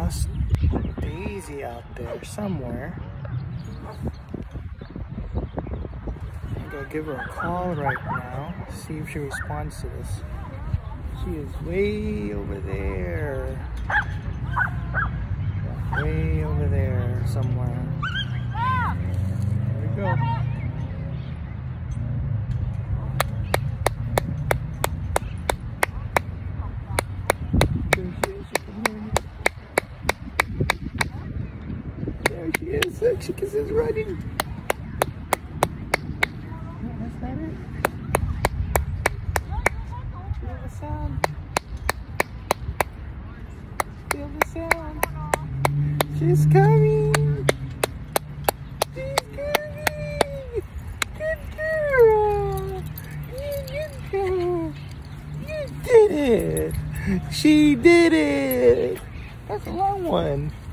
lost Daisy out there somewhere. I'm gonna give her a call right now, see if she responds to this. She is way over there. Way over there somewhere. There we go. There she is. Look, she is running. No, that's not it. Feel the sound. Feel the sound. She's coming. She's coming. Good girl. Good girl. You did it. She did it. That's a long one.